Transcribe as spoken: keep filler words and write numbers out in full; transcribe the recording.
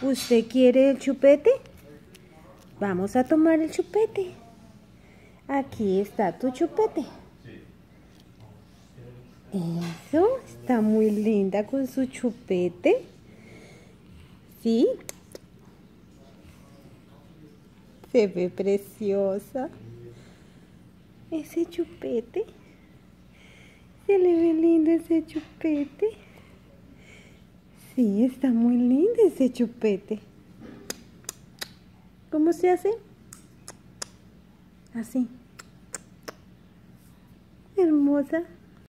¿Usted quiere el chupete? Vamos a tomar el chupete. Aquí está tu chupete. Eso, está muy linda con su chupete. ¿Sí? Se ve preciosa. Ese chupete. Se le ve lindo ese chupete. Sí, está muy lindo ese chupete. ¿Cómo se hace? Así. Hermosa.